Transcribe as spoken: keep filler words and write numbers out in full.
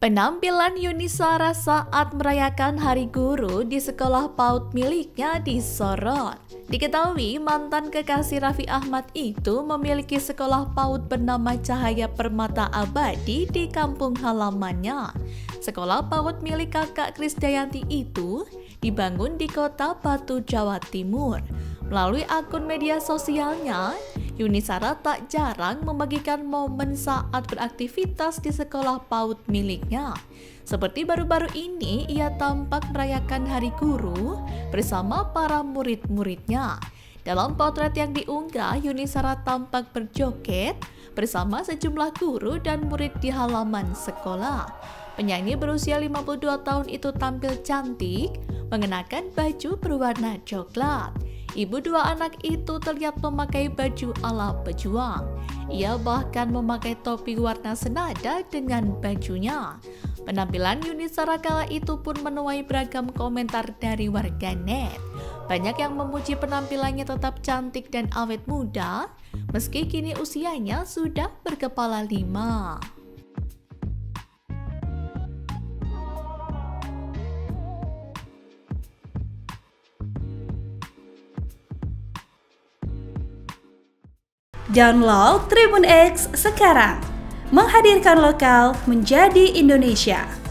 Penampilan Yuni Shara saat merayakan Hari Guru di sekolah PAUD miliknya disorot. Diketahui mantan kekasih Raffi Ahmad itu memiliki sekolah PAUD bernama Cahaya Permata Abadi di kampung halamannya. Sekolah PAUD milik kakak Krisdayanti itu dibangun di kota Batu, Jawa Timur. Melalui akun media sosialnya, Yuni Shara tak jarang membagikan momen saat beraktivitas di sekolah PAUD miliknya. Seperti baru-baru ini, ia tampak merayakan Hari Guru bersama para murid-muridnya. Dalam potret yang diunggah, Yuni Shara tampak berjoget bersama sejumlah guru dan murid di halaman sekolah. Penyanyi berusia lima puluh dua tahun itu tampil cantik, mengenakan baju berwarna coklat. Ibu dua anak itu terlihat memakai baju ala pejuang. Ia bahkan memakai topi warna senada dengan bajunya. Penampilan Yuni Shara kala itu pun menuai beragam komentar dari warganet. Banyak yang memuji penampilannya tetap cantik dan awet muda, meski kini usianya sudah berkepala lima. Download Tribun X sekarang, menghadirkan lokal menjadi Indonesia.